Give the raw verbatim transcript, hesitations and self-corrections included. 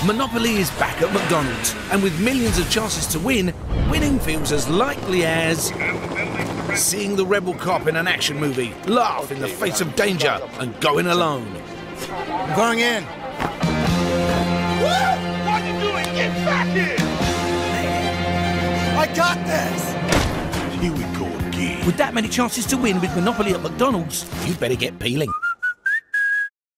Monopoly is back at McDonald's, and with millions of chances to win, winning feels as likely as seeing the rebel cop in an action movie, laugh in the face of danger, and going alone. I'm going in. What? What are you doing? Get back here! I got this! Here we go again. With that many chances to win with Monopoly at McDonald's, you better get peeling.